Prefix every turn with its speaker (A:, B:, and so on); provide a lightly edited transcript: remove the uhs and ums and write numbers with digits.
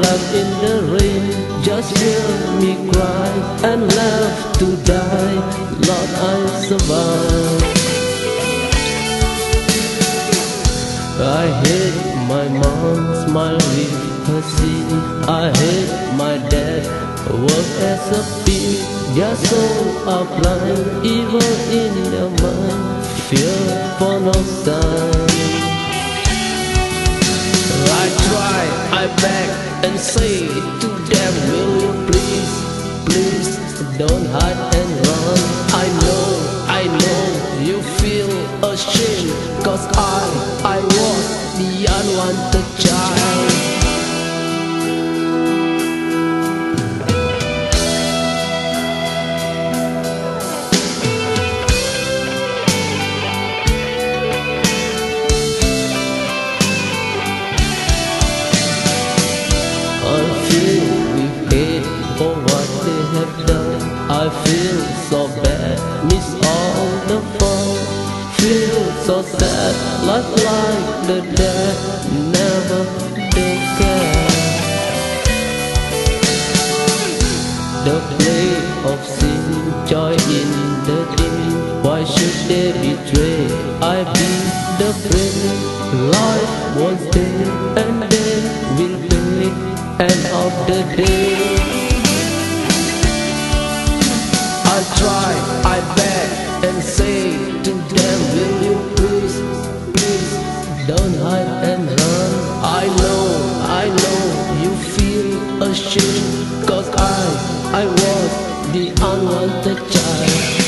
A: left in the rain, just hear me cry and left to die. Lord, I survived. I hate my mom, smile with her sin. I hate my dad, work as a pimp. Their souls are blind, evil in their mind, fear for no sign. I try, I beg and say to them, will you please, please don't hide and run. I know you feel ashamed, cause I was the unwanted child. I feel with hate for what they have done. I feel so bad, miss all the fun. Feel so sad, life like the dead, never they care. The play of sin, joy in the day. Why should they betray? I be the friend. Life won't stay and they will pay. End of the day, I try, I beg and say to them, will you please, please don't hide and run. I know you feel ashamed, cause I was the unwanted child.